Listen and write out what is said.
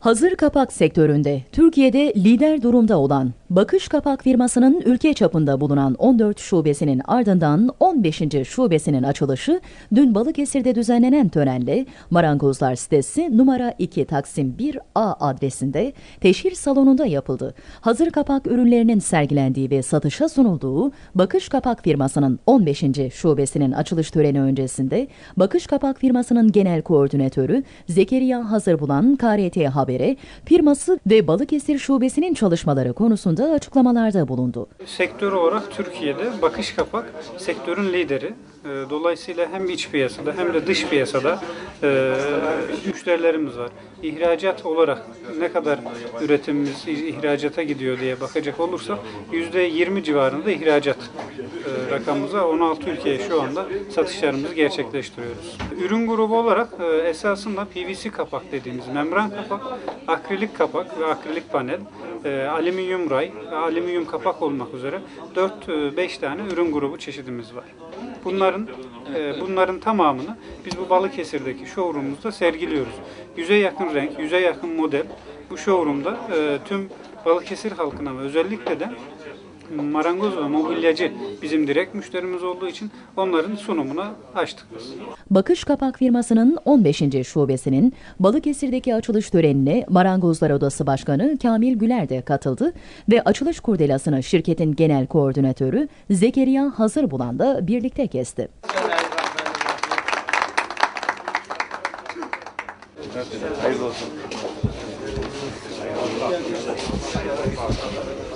Hazır kapak sektöründe Türkiye'de lider durumda olan Bakış Kapak firmasının ülke çapında bulunan 14 şubesinin ardından 15. şubesinin açılışı dün Balıkesir'de düzenlenen törenle Marangozlar sitesi numara 2 Taksim 1A adresinde teşhir salonunda yapıldı. Hazır kapak ürünlerinin sergilendiği ve satışa sunulduğu Bakış Kapak firmasının 15. şubesinin açılış töreni öncesinde Bakış Kapak firmasının genel koordinatörü Zekeriya Hazırbulan KRT Haber'e firması ve Balıkesir şubesinin çalışmaları konusunda açıklamalarda bulundu. Sektör olarak Türkiye'de bakış kapak sektörün lideri. Dolayısıyla hem iç piyasada hem de dış piyasada müşterilerimiz var. İhracat olarak ne kadar üretimimiz ihracata gidiyor diye bakacak olursak %20 civarında ihracat rakamımıza 16 ülkeye şu anda satışlarımızı gerçekleştiriyoruz. Ürün grubu olarak esasında PVC kapak dediğimiz membran kapak, akrilik kapak ve akrilik panel, alüminyum ray ve alüminyum kapak olmak üzere 4-5 tane ürün grubu çeşidimiz var. Bunların tamamını biz bu Balıkesir'deki showroom'umuzda sergiliyoruz. 100'e yakın renk, 100'e yakın model bu showroom'da tüm Balıkesir halkına ve özellikle de marangoz ve mobilyacı bizim direkt müşterimiz olduğu için onların sunumuna açtık biz. Bakış Kapak firmasının 15. şubesinin Balıkesir'deki açılış törenine Marangozlar Odası Başkanı Kamil Güler de katıldı ve açılış kurdelasını şirketin genel koordinatörü Zekeriya Hazırbulan da birlikte kesti. Hayırlı olsun.